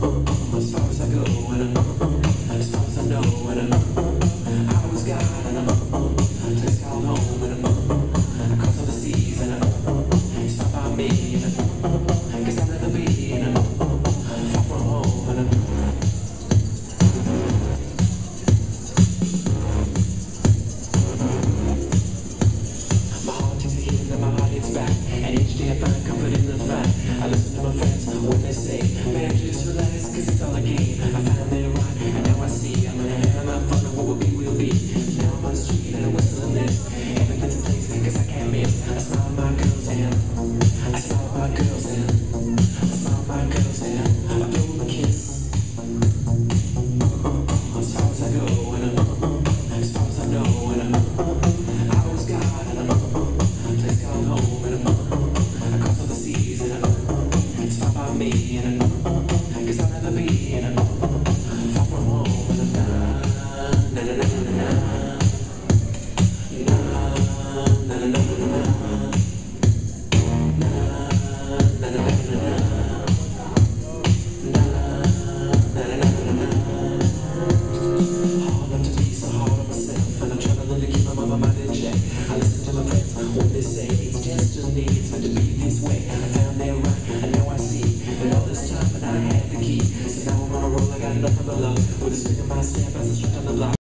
as far as I go, and as far as I know, and I was God, and takes called home, and across all the seas, and it's not by me, and guess I'd rather be, and far from home, and my heart takes a hit and my heart hits back, and each day I find comfort in the fact I listen to my friends when they say, man, just relax, cause it's all a game. I found they're right, and now I see I'm gonna have my fun, and what will be, will be. Now I'm on the street, and I'm whistling this. Everything's in place, cause I can't miss. I smile at my girls, and I smile at my girls, and I smile at my girls, and I blow them a kiss. As far as I go, and as far as I know, and I was God, and place called home, and across all the seas, and it's far by me, and cause I'll never be, and far from home, and na na na na na na na na na what they say, it's destiny, it's meant to be this way. I found it right, and now I see that all this time, and I had the key. So now I'm on a roll, I got nothing but love, with a spin in my step.